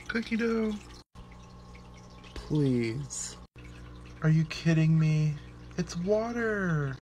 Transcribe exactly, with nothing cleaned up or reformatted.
Cookie dough. Please. Are you kidding me? It's water.